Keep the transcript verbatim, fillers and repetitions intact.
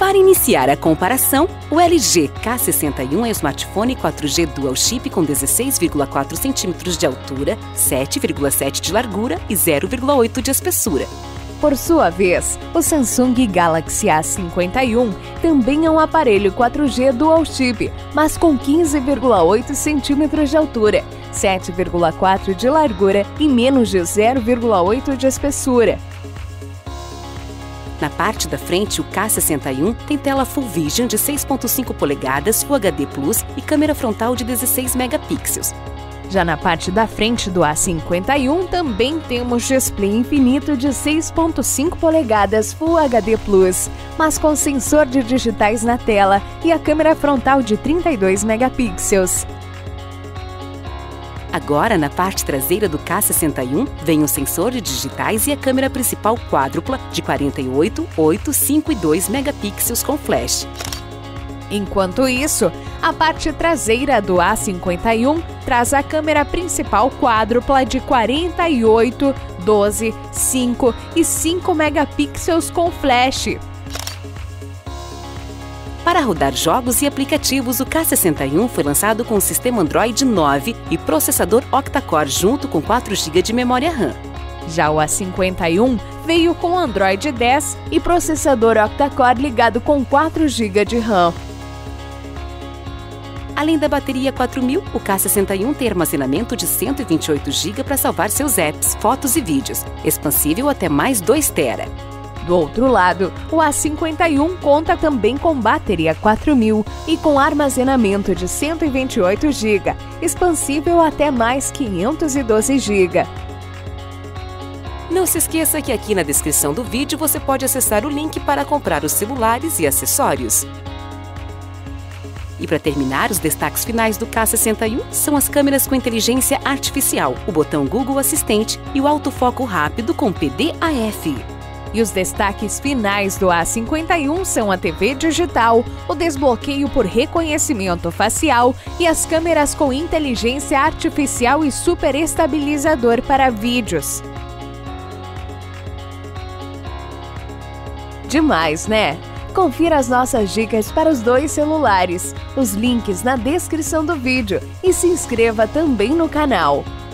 Para iniciar a comparação, o L G K sessenta e um é um smartphone quatro G Dual Chip com dezesseis vírgula quatro centímetros de altura, sete vírgula sete de largura e zero vírgula oito de espessura. Por sua vez, o Samsung Galaxy A cinquenta e um também é um aparelho quatro G Dual Chip, mas com quinze vírgula oito centímetros de altura, sete vírgula quatro de largura e menos de zero vírgula oito de espessura. Na parte da frente, o K sessenta e um tem tela Full Vision de seis vírgula cinco polegadas, Full H D Plus e câmera frontal de dezesseis megapixels. Já na parte da frente do A cinquenta e um também temos display infinito de seis vírgula cinco polegadas Full H D Plus, mas com sensor de digitais na tela e a câmera frontal de trinta e dois megapixels. Agora, na parte traseira do K sessenta e um, vem o sensor de digitais e a câmera principal quádrupla de quarenta e oito, oito, cinco e dois megapixels com flash. Enquanto isso, a parte traseira do A cinquenta e um traz a câmera principal quádrupla de quarenta e oito, doze, cinco e cinco megapixels com flash. Para rodar jogos e aplicativos, o K sessenta e um foi lançado com o sistema Android nove e processador octa-core junto com quatro gigas de memória RAM. Já o A cinquenta e um veio com Android dez e processador octa-core ligado com quatro gigas de RAM. Além da bateria quatro mil, o K sessenta e um tem armazenamento de cento e vinte e oito gigas para salvar seus apps, fotos e vídeos, expansível até mais dois terabytes. Do outro lado, o A cinquenta e um conta também com bateria quatro mil e com armazenamento de cento e vinte e oito gigas, expansível até mais quinhentos e doze gigas. Não se esqueça que aqui na descrição do vídeo você pode acessar o link para comprar os celulares e acessórios. E para terminar, os destaques finais do K sessenta e um são as câmeras com inteligência artificial, o botão Google Assistente e o autofoco rápido com P D A F. E os destaques finais do A cinquenta e um são a T V digital, o desbloqueio por reconhecimento facial e as câmeras com inteligência artificial e super estabilizador para vídeos. Demais, né? Confira as nossas dicas para os dois celulares, os links na descrição do vídeo e se inscreva também no canal.